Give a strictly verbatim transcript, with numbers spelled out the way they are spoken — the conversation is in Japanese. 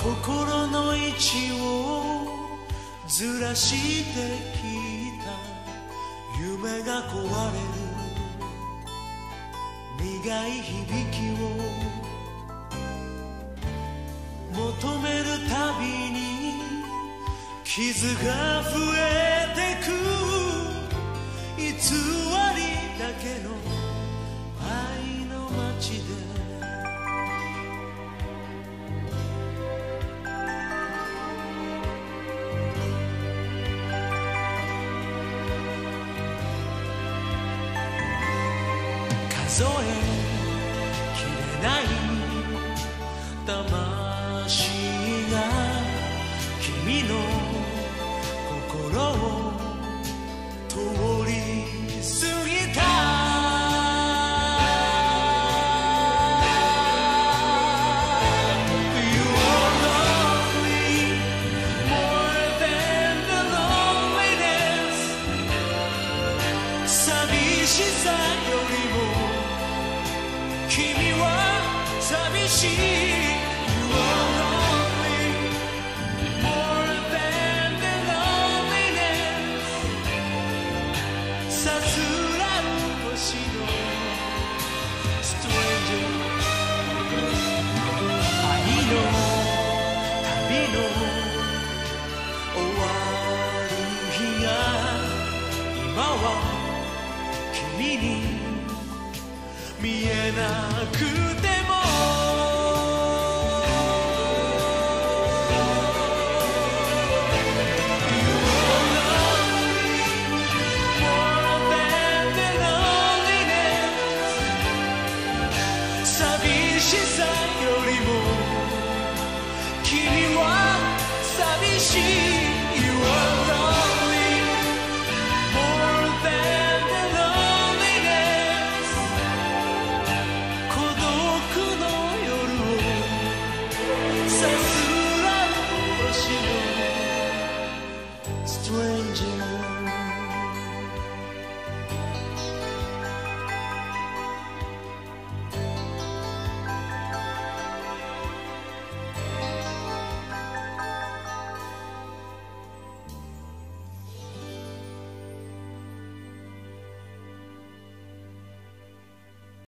心の位置をずらしてきた夢が壊れる苦い響きを求めるたびに傷が増えてく偽りだけの愛の街で数えきれない魂が君の心を通り過ぎた寂しさよりも君は寂しい You are lonely more than the loneliness さすらう星の Stranger 愛の旅の終わる日が今は君に見えなくても